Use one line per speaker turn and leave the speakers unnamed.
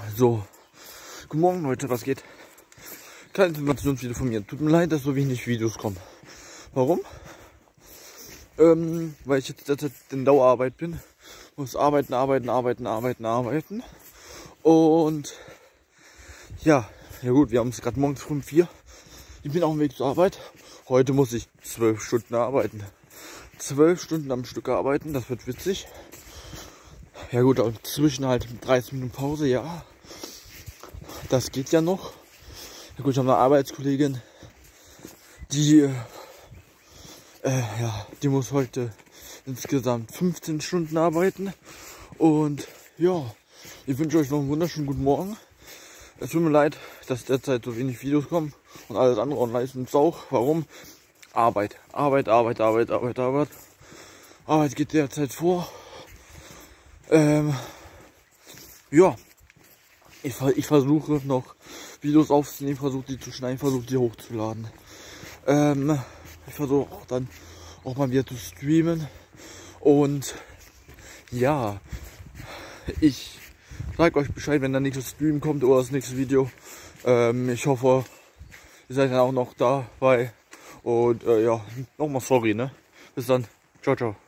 So, guten Morgen Leute, was geht? Kleines Informationsvideo von mir. Tut mir leid, dass so wenig Videos kommen. Warum? Weil ich jetzt derzeit in Dauerarbeit bin. Muss arbeiten. Und ja gut, wir haben es gerade morgens um 4. Ich bin auf dem Weg zur Arbeit. Heute muss ich 12 Stunden arbeiten. 12 Stunden am Stück arbeiten, das wird witzig. Ja gut, und zwischen halt 30 Minuten Pause, ja. Das geht ja noch. Ja gut, ich habe eine Arbeitskollegin, die die muss heute insgesamt 15 Stunden arbeiten. Und ja, ich wünsche euch noch einen wunderschönen guten Morgen. Es tut mir leid, dass derzeit so wenig Videos kommen und alles andere online ist und auch. Warum? Arbeit geht derzeit vor. Ja, ich versuche noch Videos aufzunehmen, versuche die zu schneiden, versuche die hochzuladen. Ich versuche auch dann auch mal wieder zu streamen. Und ja, ich sage euch Bescheid, wenn der nächste Stream kommt oder das nächste Video. Ich hoffe, ihr seid dann auch noch dabei. Und ja, nochmal sorry, ne? Bis dann. Ciao, ciao.